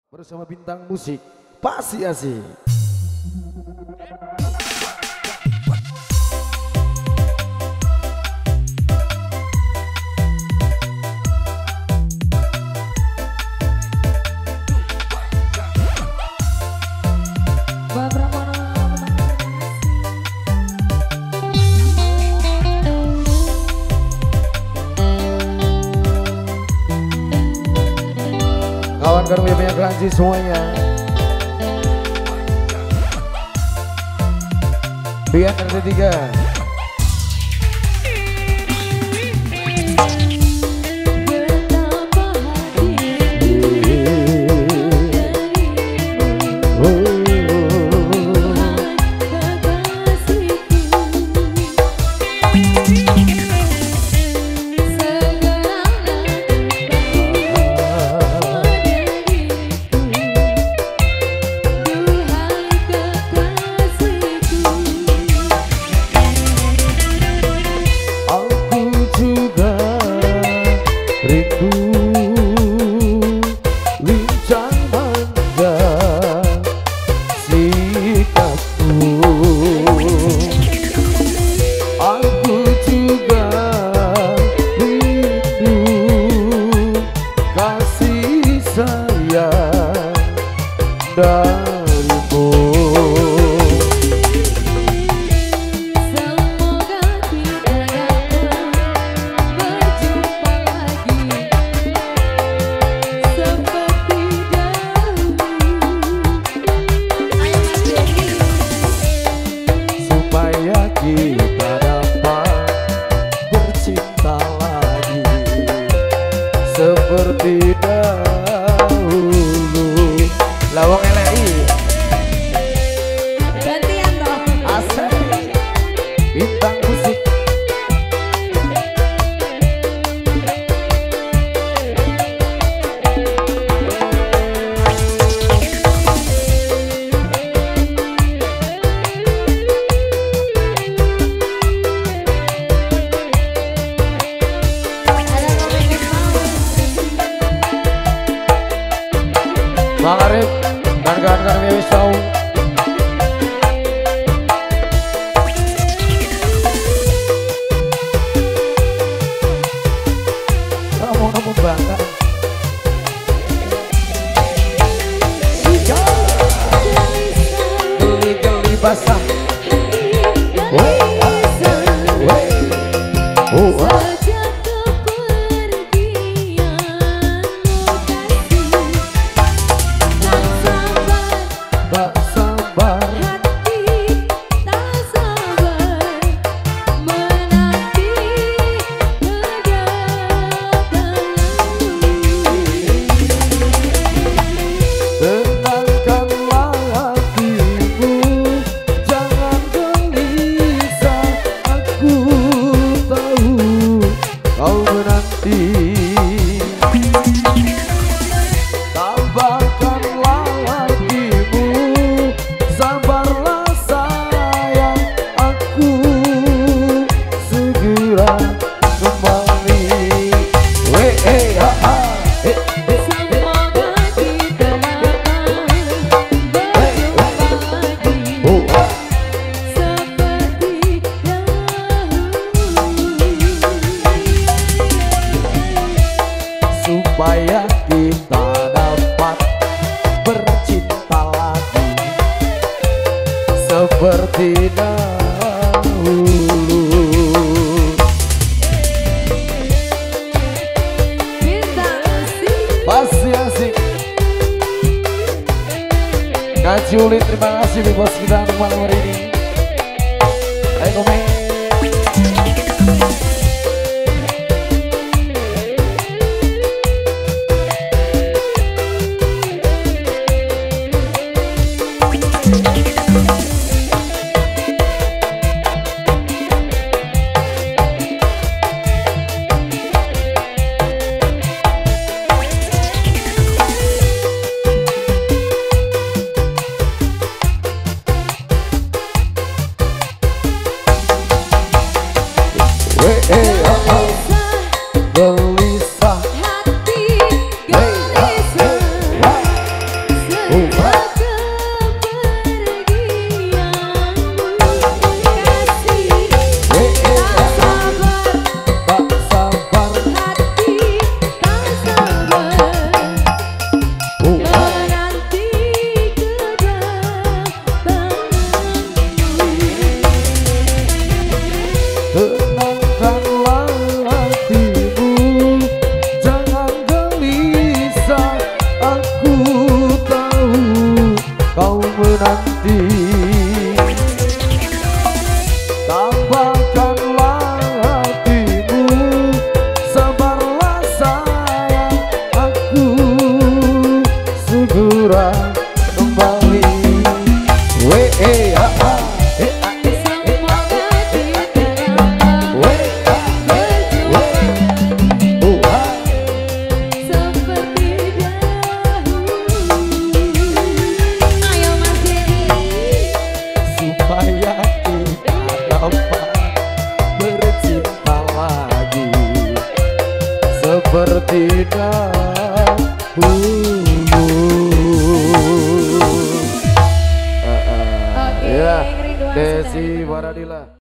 bersama bintang musik pasti asik. Kawan-kawan WP Keranji semuanya, biar RT3 seperti dahulu. Lawang LI gantian toh asik bintang musik. Bang Arif dan kawan-kawan Wewe Show. Kamu bangga. Geli-geli basah. Supaya kita dapat bercinta lagi seperti dahulu. Pasti asik. Kak Juli, terima kasih di bos kita untuk malam hari ini. Ayo komen. Tenangkanlah hatimu, jangan gelisah. Aku tahu kau menanti. Tabahkanlah hatimu, sabarlah sayang. Aku segera kembali. Supaya kita dapat bercinta lagi seperti dahulu. Ya, Desi Waradila.